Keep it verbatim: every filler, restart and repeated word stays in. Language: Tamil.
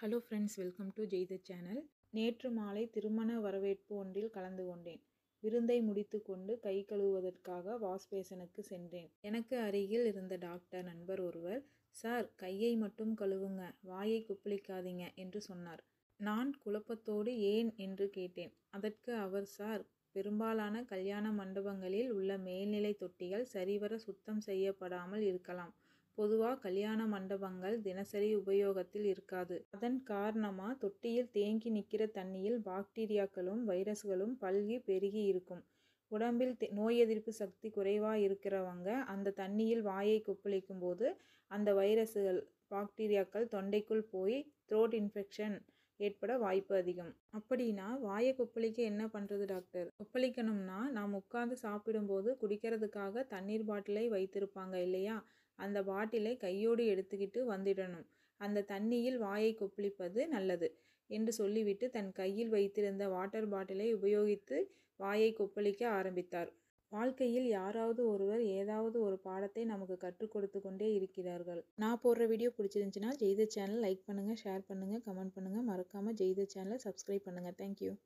Hello friends, welcome to Jai the channel. நேற்று மாலை திருமண வரவேற்பு ஒன்றில் கலந்து கொண்டேன். விருந்தை முடித்து கொண்டு கை கழுவுவதற்காக வாஷ் பேசனுக்கு சென்றேன். எனக்கு அருகில் இருந்த டாக்டர் நண்பர் ஒருவர், சார் கையை மட்டும் கழுவுங்க, வாயை கொப்பளிக்காதீங்க என்று சொன்னார். நான் குழப்பத்தோடு ஏன் என்று கேட்டேன். அதற்கு அவர், சார் பெரும்பாலான கல்யாண மண்டபங்களில் உள்ள மேல்நிலை தொட்டிகள் சரிவர சுத்தம் செய்யப்படாமல் இருக்கலாம். பொதுவா கல்யாண மண்டபங்கள் தினசரி உபயோகத்தில் இருக்காது. அதன் காரணமா தொட்டியில் தேங்கி நிற்கிற தண்ணியில் பாக்டீரியாக்களும் வைரஸ்களும் பல்கி பெருகி இருக்கும். உடம்பில் நோய் எதிர்ப்பு சக்தி குறைவா இருக்கிறவங்க அந்த தண்ணியில் வாயை கொப்பளிக்கும் போது அந்த வைரஸ்கள் பாக்டீரியாக்கள் தொண்டைக்குள் போய் த்ரோட் இன்ஃபெக்ஷன் ஏற்பட வாய்ப்பு அதிகம். அப்படின்னா வாயை கொப்பளிக்க என்ன பண்றது டாக்டர்? கொப்பளிக்கணும்னா நாம் உட்கார்ந்து சாப்பிடும்போது குடிக்கிறதுக்காக தண்ணீர் பாட்டிலை வைத்திருப்பாங்க இல்லையா, அந்த பாட்டிலை கையோடு எடுத்துக்கிட்டு வந்துடணும். அந்த தண்ணியில் வாயை கொப்பளிப்பது நல்லது என்று சொல்லிவிட்டு தன் கையில் வைத்திருந்த வாட்டர் பாட்டிலை உபயோகித்து வாயை கொப்பளிக்க ஆரம்பித்தார். வாழ்க்கையில் யாராவது ஒருவர் ஏதாவது ஒரு பாடத்தை நமக்கு கற்றுக் கொடுத்து கொண்டே இருக்கிறார்கள். நான் போடுற வீடியோ பிடிச்சிருந்துச்சுன்னா ஜெய் த சேனல் லைக் பண்ணுங்கள், ஷேர் பண்ணுங்கள், கமெண்ட் பண்ணுங்கள். மறக்காமல் ஜெய் த சேனலை சப்ஸ்கிரைப் பண்ணுங்கள். தேங்க்யூ.